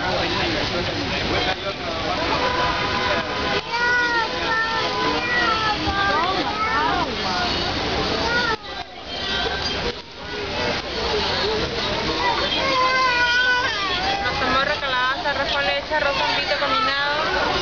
Mazamorra, calabaza, arroz con leche, arroz con pito combinado.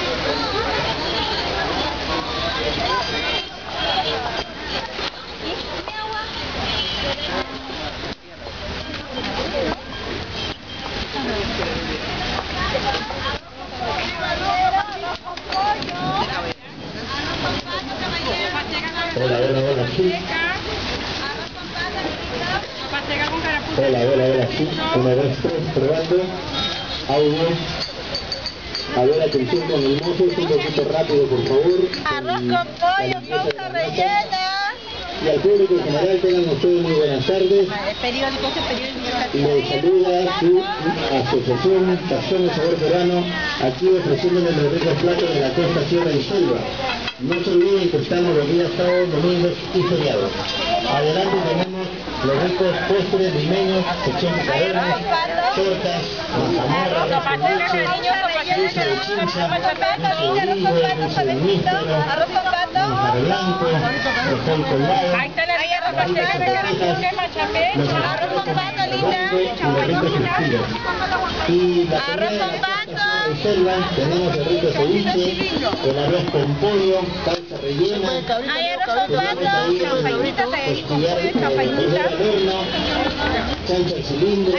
Hola, sí. Hola, sí. 1, 2, 3, probando. Audio. A ver, atención con el mozo, un poquito rápido, por favor. Arroz con pollo, causa rellena. Y al público en general, tengan ustedes muy buenas tardes. Les saluda su asociación Sazón Sabor Peruano, aquí ofreciéndoles los ricos platos de la costa, sierra y selva. No se olviden que estamos los días sábados, domingos y feriados. Adelante tenemos los ricos postres limeños, sección picarones, tortas, mazamorra, dulce de leche, dulce de chincha, dulce de olivo, dulce de níspero, manjar blanco, frijol colado, arroz con pato, linda, y la comida de selva, tenemos el rico ceviche, el arroz con pollo, salsa rellena, costillar al horno, chancho al cilindro,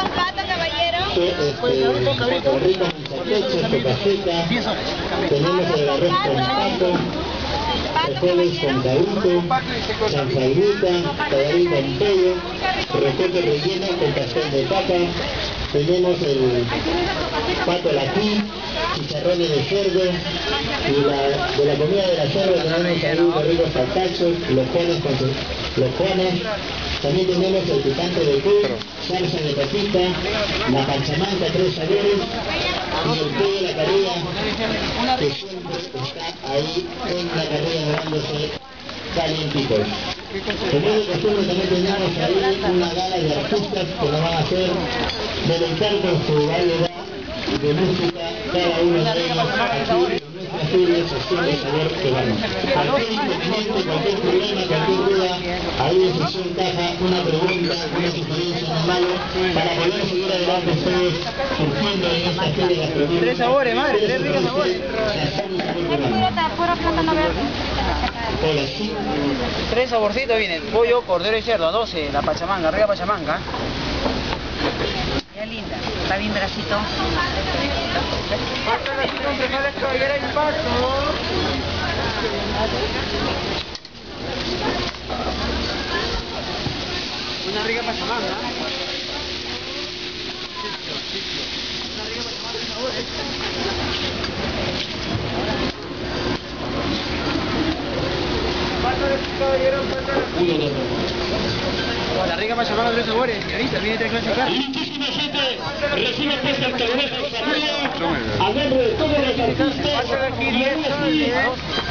rico manchaquecho, sopaceta, tenemos el arroz con pato, frijoles con cabrito, chanflagrita, tallarín con pollo, rocoto relleno con pastel de papa, tenemos el pato laquí, chicharrones de cerdo, y de la comida de la selva tenemos ahí los ricos carpachos, los juanes, también tenemos el picante de cuy, salsa de papita, la pachamanca 3 sabores, y el pollo de la carrilla, que siempre está ahí en la carrilla dándose calientitos. Como de costumbre también tenemos ahí una gala de artistas que nos van a hacer deleitar con su variedad de música, cada uno de ellos aquí en nuestra feria Sazón de Sabor Peruano. Cualquier inconveniente, cualquier problema, cualquier duda, ahí en Sazón Caja una pregunta, una sugerencia, un malo, para poder seguir adelante ustedes surgiendo en esta feria gastronómica. 3 sabores, madre, 3 ricos sabores. Hola, sí. 3 saborcitos vienen, pollo, cordero y cerdo, 12, la pachamanga, arriba pachamanga. Ya linda, está bien bracito. Una rica pachamanga. La rica pachamanga 3 sabores, señorita, viene 3 clases de carne. Muchísima gente recibe pues el cabronazo arriba, a nombre de todos los artistas,